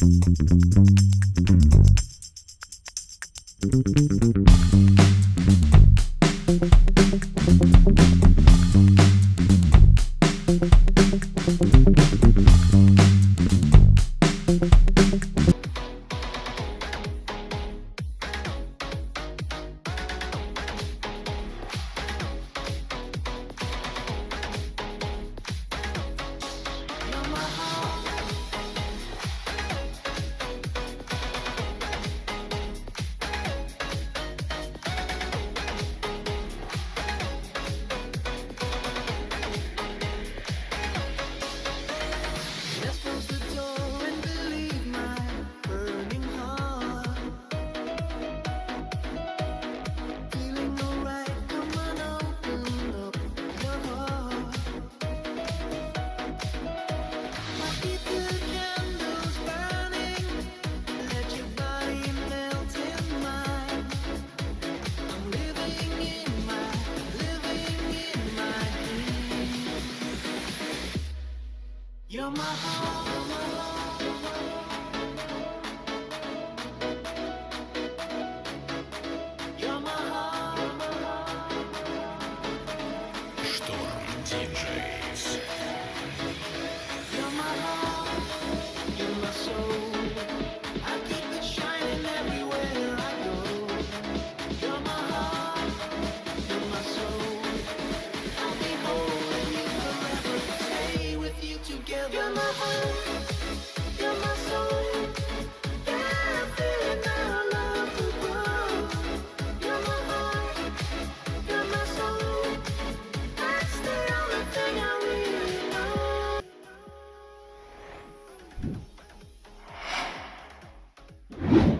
You're my heart. You're my heart. Шторм DJs. You're my heart. You're my soul. I keep it shining everywhere I go. You're my heart. You're my soul. I'll be holding you forever. Stay with you together. You're my heart. You're my soul. Yeah, I'm feeling our love to grow. You're my heart. You're my soul. That's the only thing I really know.